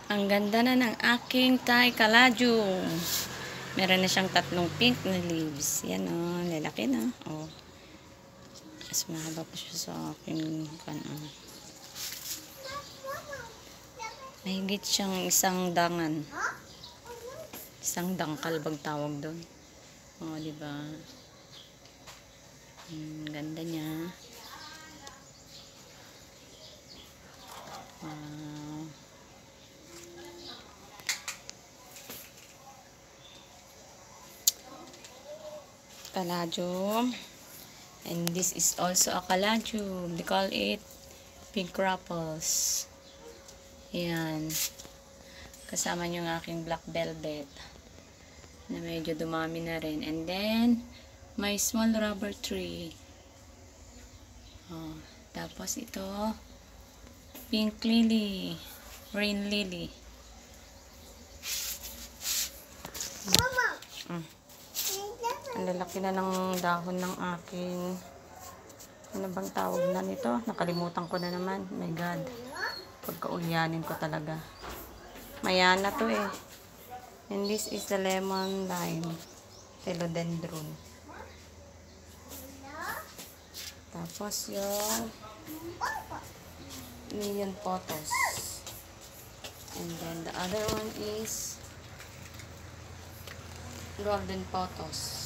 Ang ganda na ng aking Thai Caladium. Meron na siyang 3 pink na leaves. Yan o, lalaki na. O. Mas mahaba pa siya sa aking kanan. Mahigit siyang 1 dangan. 1 dangkal bang tawag doon. O, diba? Ganda niya. Wow. Caladium. And this is also a caladium. They call it pink ruffles. Yan. Kasama yung aking black velvet na medyo dumami na rin. And then, my small rubber tree. Oh, tapos ito, pink lily, rain lily. Ang lalaki na ng dahon ng aking, ano bang tawag na nito? Nakalimutan ko na naman. Oh my God. Pagkaulyanin ko talaga. Mayana to eh. And this is the lemon lime. Philodendron. Tapos yung neon pothos. And then the other one is golden pothos.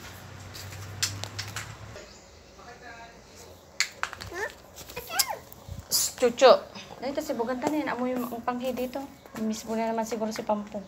Chucho. Dito si Bugan tanin. Amoy yung panghi dito. Miss mo na naman siguro si Pampong.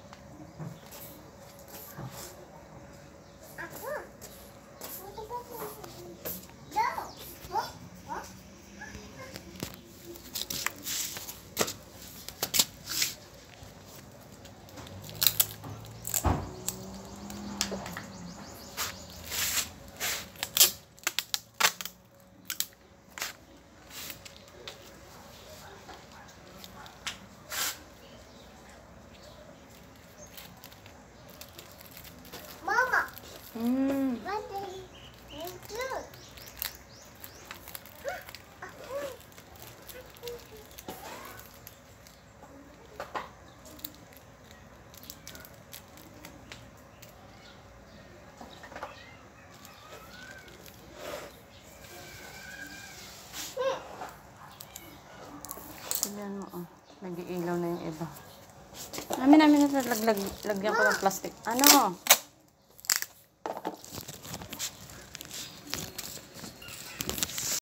What did you do? Tignan mo, oh. Nag-iilaw na yung iba. Namin na lagyan ko ng plastic. Ano?